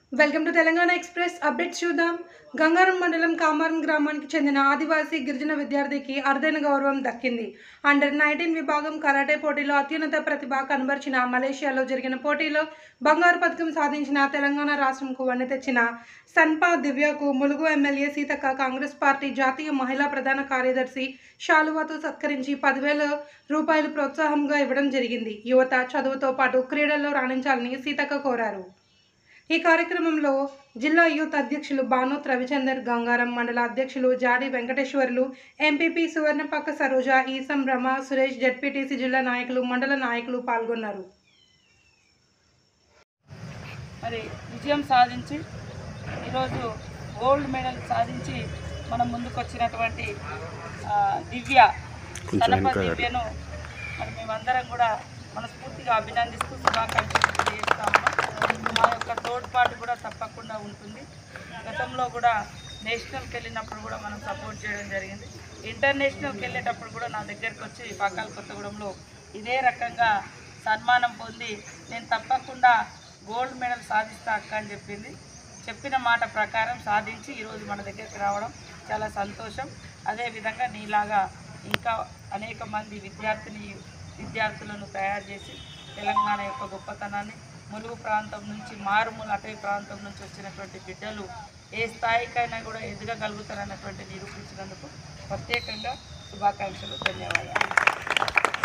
Welcome to Telangana express updates చూద్దాం. గంగారం మండలం కామారం గ్రామానికి చెందిన ఆదివాసీ గిరిజన విద్యార్థికి అరుదైన గౌరవం దక్కింది. అండర్-19 విభాగం కరాటే పోటీలో అత్యున్నత ప్రతిభ కనబరిచిన మలేషియాలో జరిగిన పోటీలో బంగారు పతకం సాధించిన తెలంగాణ రాష్ట్రంకు వన్నె తెచ్చిన సన్పా దివ్యకు Mulugu MLA Seethakka Congress party జాతీయ మహిళా ప్రధాన కార్యదర్శి శాలువాతో సత్కరించి 10,000 రూపాయలు ప్రోత్సాహంగా ఇవ్వడం జరిగింది. యువత చదువుతో పాటు క్రీడల్లో రాణించాలని సీతక్క కోరారు. ఈ కార్యక్రమంలో జిల్లా యూత్ అధ్యక్షులు బానోత్ రవిచందర్, గంగారం మండల అధ్యక్షులు జాడి వెంకటేశ్వర్లు, ఎంపీపీ సువర్ణపక్క సరోజ, ఈసం రమ, సురేష్, జెడ్పీటీసీ జిల్లా నాయకులు, మండల నాయకులు పాల్గొన్నారు. మరి విజయం సాధించి ఈరోజు గోల్డ్ మెడల్ సాధించి మనం ముందుకు వచ్చినటువంటి దివ్యను మరి మేమందరం కూడా మనస్ఫూర్తిగా అభినందిస్తూ శుభాకాంక్షలు తెలియజేస్తాము. మా యొక్క తోడ్పాటు కూడా తప్పకుండా ఉంటుంది. గతంలో కూడా నేషనల్కి వెళ్ళినప్పుడు కూడా మనం సపోర్ట్ చేయడం జరిగింది. ఇంటర్నేషనల్కి వెళ్ళేటప్పుడు కూడా నా దగ్గరికి వచ్చి పాకాల కొత్తగూడెంలో ఇదే రకంగా సన్మానం పొంది నేను తప్పకుండా గోల్డ్ మెడల్ సాధిస్తా అక్క అని చెప్పింది. చెప్పిన మాట ప్రకారం సాధించి ఈరోజు మన దగ్గరికి రావడం చాలా సంతోషం. అదేవిధంగా నీలాగా ఇంకా అనేక మంది విద్యార్థులను తయారు చేసి తెలంగాణ యొక్క గొప్పతనాన్ని ములుగు ప్రాంతం నుంచి మారుమూల అటవీ ప్రాంతం నుంచి వచ్చినటువంటి బిడ్డలు ఏ స్థాయికైనా కూడా ఎదగగలుగుతారన్నటువంటి నిరూపించినందుకు ప్రత్యేకంగా శుభాకాంక్షలు, ధన్యవాదాలు.